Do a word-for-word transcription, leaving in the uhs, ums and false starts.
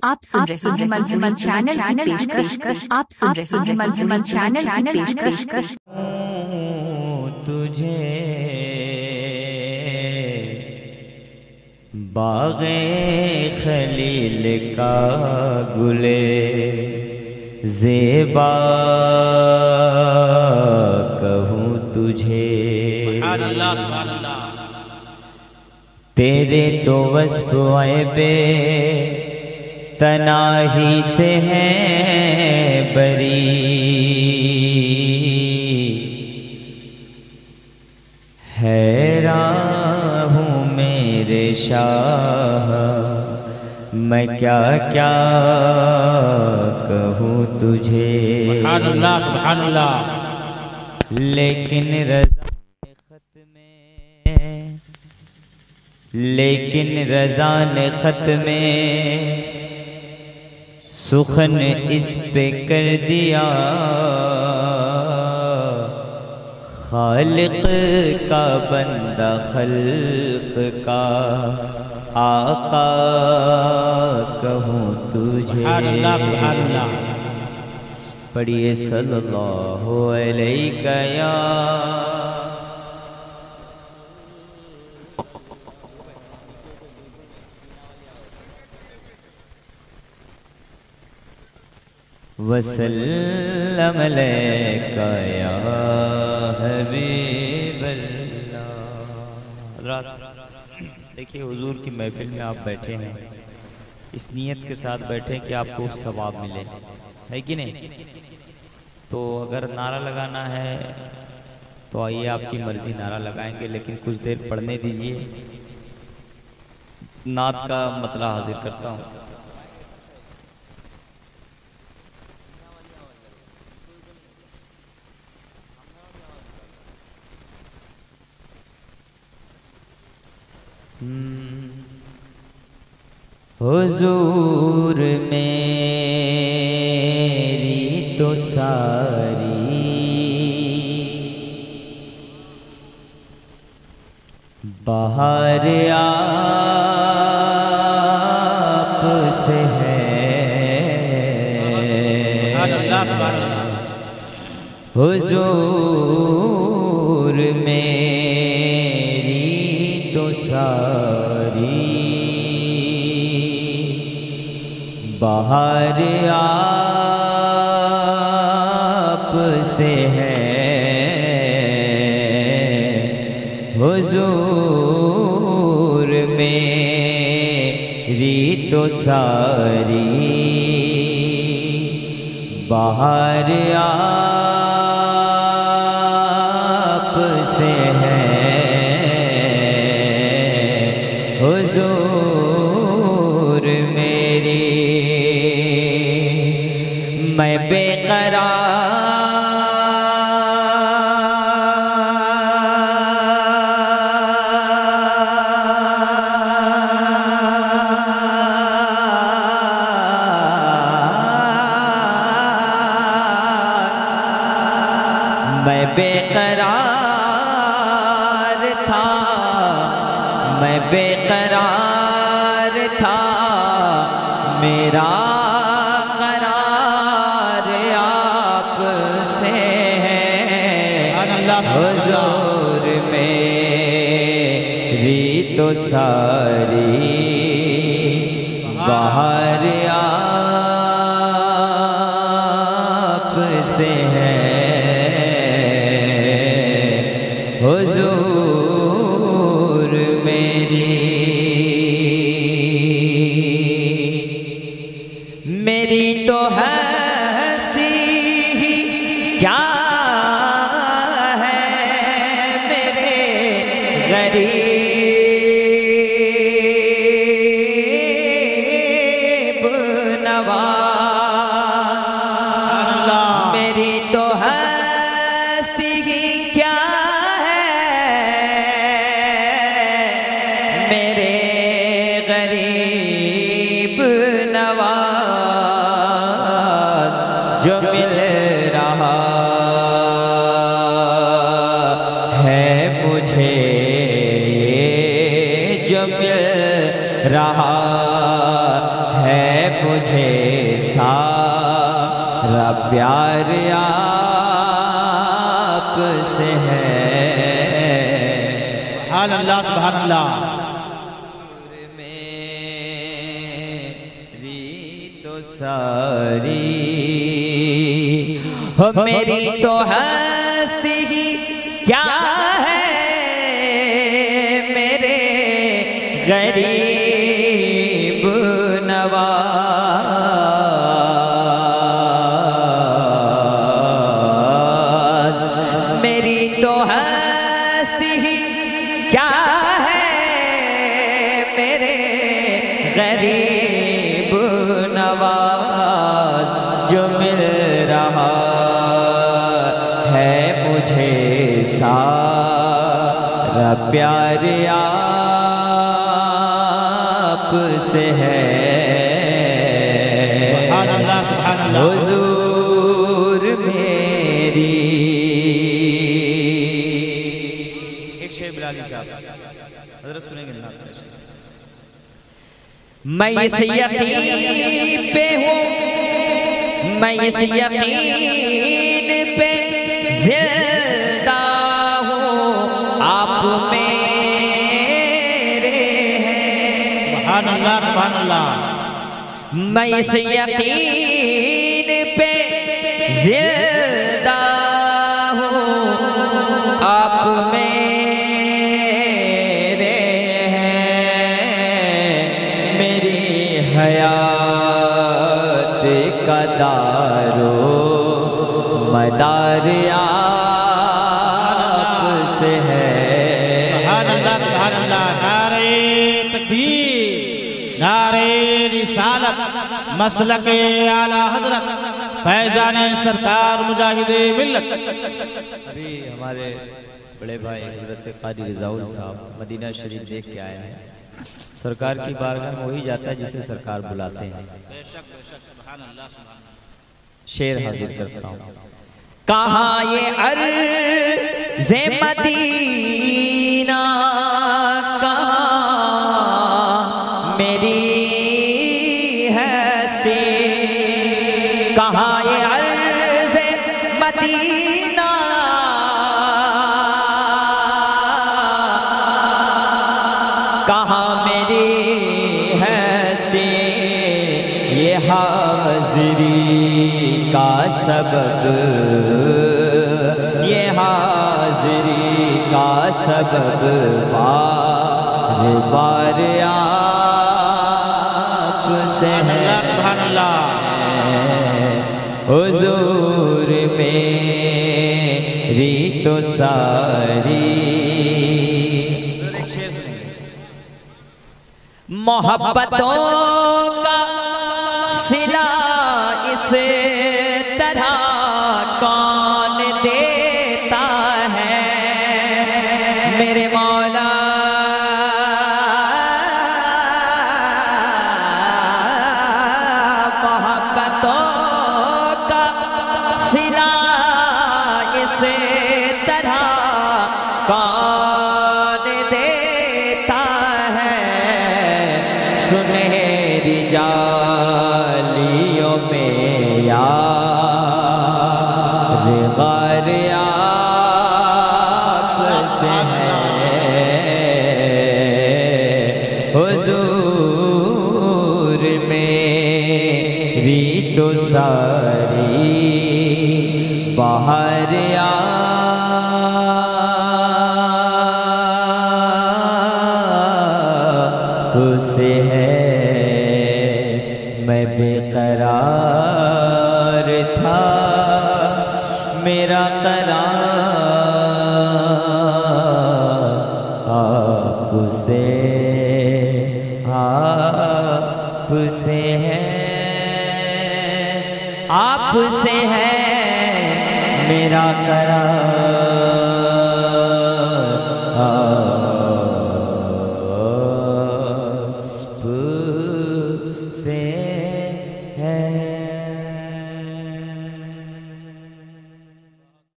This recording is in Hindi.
आप सुन रहे हैं मंजूमन चैनल की पेशकश। आप सुन रहे हैं मंजूमन चैनल की पेशकश। तुझे बाग़े खलील का गुले ज़ेबा कहूँ तुझे। तेरे तो वस्फ़ ऐबे तनाही से हैं बरी, हैरान हूँ मेरे शाह मैं क्या क्या कहूँ तुझे। सुभान अल्लाह सुभान अल्लाह। लेकिन रज़ा ने ख़त में लेकिन रज़ा ने ख़त में सुखन इस पे कर दिया, खालिक का बंदा खल्क का आका कहूँ तुझे। पढ़िए सल्लल्लाहु अलैहि या वसल्लम अलैका या हबीबल्लाह। देखिए हुजूर की महफिल में आप बैठे हैं, इस नीयत के साथ बैठे कि आपको सवाब मिले, है कि नहीं? तो अगर नारा लगाना है तो आइए, आपकी मर्जी नारा लगाएंगे, लेकिन कुछ देर पढ़ने दीजिए। नात का मतला हाजिर करता हूँ। हुजूर मेरी तो सारी बाहर आप से है, हुजूर मेरी तो सारी बाहर आप से है, हुजूर मेरी तो सारी बाहर आप से है, हुजूर मेरी मैं बेकरार मैं बेकरार था मैं बेकरार था मेरा करार आप से है, हुजूर मेरी तो सारी बाहर आप से है, हुजूर मेरी मेरी तो हस्ती ही क्या है मेरे गरीब नवाज, मेरी तो हस्ती ही क्या मेरे गरीब नवाज जो मिल रहा है मुझे, जो मिल रहा है मुझे मुझे सारा प्यार आपसे है। सुभान अल्लाह सुभान अल्लाह। मेरी तो सारी हो मेरी तो हस्ती ही क्या है, मेरे गरीब नवाज। मेरी तो हस्ती ही क्या है, मेरे गरीब नवाज। जो मिल रहा है मुझे सारा प्यार आपसे है। सुभान अल्लाह सुभान अल्लाह। हुजूर मेरी एक शेर बिलाली साहब हज़रत सुनेंगे ना। मैं इस यकीन पे हूँ, मैं इस यकीन पे जिंदा हूँ, आप मेरे हैं। सुभान अल्लाह सुभान अल्लाह। मैं इस यकीन पे जिंदा हूँ, आप मेरे हैं। मेरी हयात का दारो मदार आपसे है। सुभान अल्लाह सुभान अल्लाह। नारे तकबीर, नारे रिसालत, मसलक आला हजरत फैजान सरकार मुजाहिदे मिल्लत। अभी हमारे बड़े भाई हजरत कादी रिजाउल साहब मदीना शरीफ देख के आए हैं। सरकार की बारगाह में वही जाता है जिसे सरकार बुलाते हैं। शेर हाजिर करता हूँ। कहाँ ये अर्ज़े मदीना, कहाँ मेरी हस्ती, कहाँ ये अर्ज़े मदीना, कहाँ मेरी हस्ती। ये हाज़री का सबब, ये हाज़री का सबब बार बार आपसे है। सुभान अल्लाह। हुजूर मेरी तो सारी मोहब्बतों का सिला इस तरह कौन देता है, मेरे मौला मोहब्बतों का सिला इस तरह कौन देता है। सुनहरी जालियों में यार गार आपसे है। हुजूर मेरी तो सारी बाहर आपसे है। मैं बेकरार था, मेरा करार आपसे आपसे है, आपसे है मेरा करार।